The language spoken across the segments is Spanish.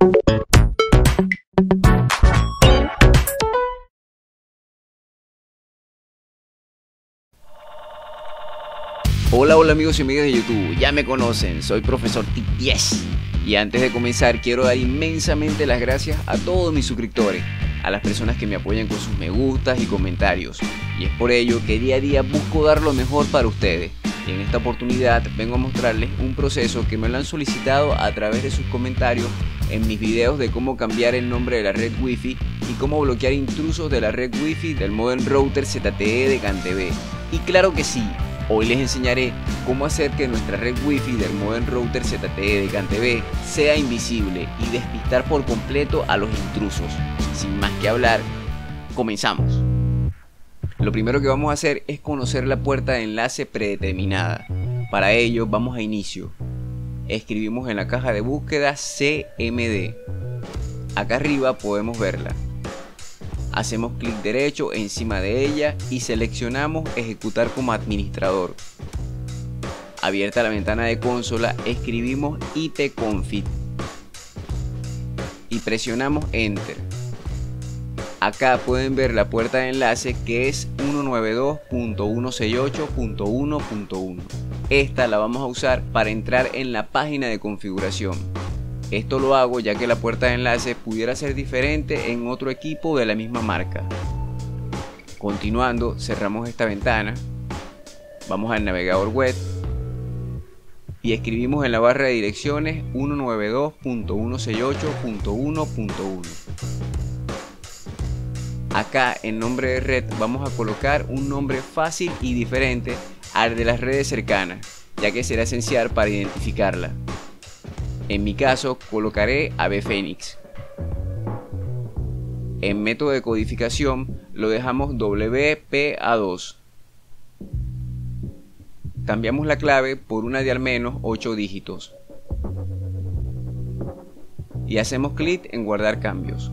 Hola amigos y amigas de YouTube, ya me conocen, soy Profesor Tip10. Y antes de comenzar quiero dar inmensamente las gracias a todos mis suscriptores, a las personas que me apoyan con sus me gustas y comentarios. Y es por ello que día a día busco dar lo mejor para ustedes. Y en esta oportunidad vengo a mostrarles un proceso que me lo han solicitado a través de sus comentarios en mis videos de cómo cambiar el nombre de la red Wi-Fi y cómo bloquear intrusos de la red Wi-Fi del modem router ZTE de CanTV. Y claro que sí, hoy les enseñaré cómo hacer que nuestra red Wi-Fi del modem router ZTE de CanTV sea invisible y despistar por completo a los intrusos. Sin más que hablar, comenzamos. Lo primero que vamos a hacer es conocer la puerta de enlace predeterminada. Para ello vamos a inicio. Escribimos en la caja de búsqueda CMD. Acá arriba podemos verla. Hacemos clic derecho encima de ella y seleccionamos ejecutar como administrador. Abierta la ventana de consola, escribimos ipconfig y presionamos enter. Acá pueden ver la puerta de enlace que es 192.168.1.1. Esta la vamos a usar para entrar en la página de configuración. Esto lo hago ya que la puerta de enlace pudiera ser diferente en otro equipo de la misma marca. Continuando, cerramos esta ventana, vamos al navegador web y escribimos en la barra de direcciones 192.168.1.1. Acá en nombre de red vamos a colocar un nombre fácil y diferente al de las redes cercanas, ya que será esencial para identificarla. En mi caso colocaré ABFenix. En método de codificación lo dejamos WPA2. Cambiamos la clave por una de al menos 8 dígitos. Y hacemos clic en guardar cambios.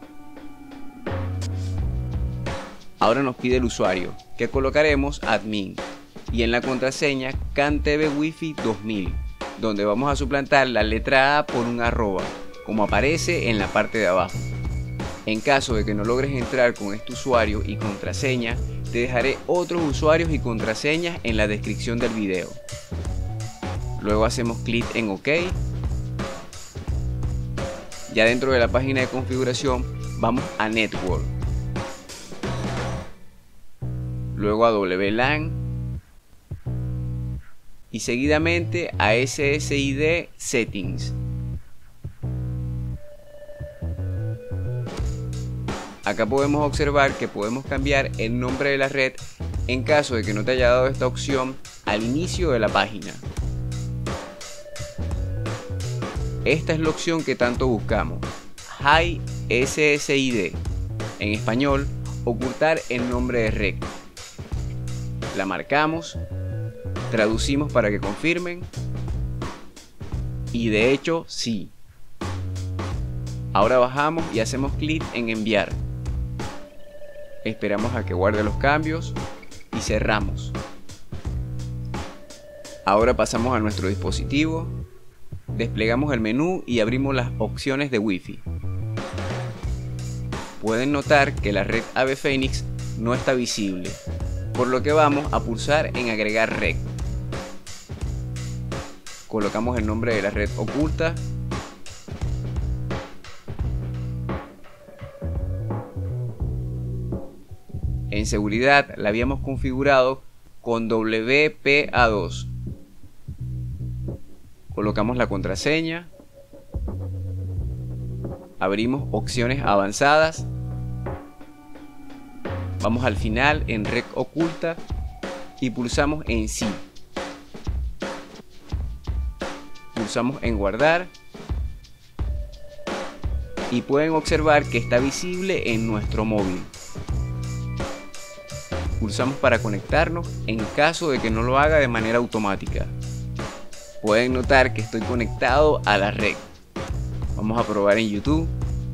Ahora nos pide el usuario, que colocaremos admin. Y en la contraseña CanTV Wi-Fi 2000. Donde vamos a suplantar la letra A por un arroba, como aparece en la parte de abajo. En caso de que no logres entrar con este usuario y contraseña, te dejaré otros usuarios y contraseñas en la descripción del video. Luego hacemos clic en OK. Ya dentro de la página de configuración vamos a Network. Luego a WLAN. Y seguidamente a SSID Settings. Acá podemos observar que podemos cambiar el nombre de la red en caso de que no te haya dado esta opción al inicio de la página. Esta es la opción que tanto buscamos, Hide SSID, en español, ocultar el nombre de red. La marcamos. Traducimos para que confirmen y de hecho sí. Ahora bajamos y hacemos clic en enviar. Esperamos a que guarde los cambios y cerramos. Ahora pasamos a nuestro dispositivo, desplegamos el menú y abrimos las opciones de Wi-Fi. Pueden notar que la red ABFenix no está visible, por lo que vamos a pulsar en agregar red. Colocamos el nombre de la red oculta. En seguridad la habíamos configurado con WPA2. Colocamos la contraseña. Abrimos opciones avanzadas. Vamos al final en red oculta y pulsamos en sí. Pulsamos en guardar y pueden observar que está visible en nuestro móvil. Pulsamos para conectarnos en caso de que no lo haga de manera automática. Pueden notar que estoy conectado a la red. Vamos a probar en YouTube.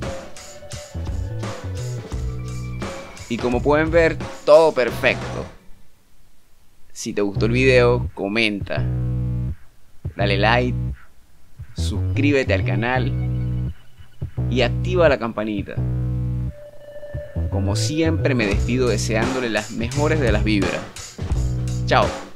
Y como pueden ver, todo perfecto. Si te gustó el video, comenta, dale like, suscríbete al canal y activa la campanita. Como siempre me despido deseándole las mejores de las vibras. Chao.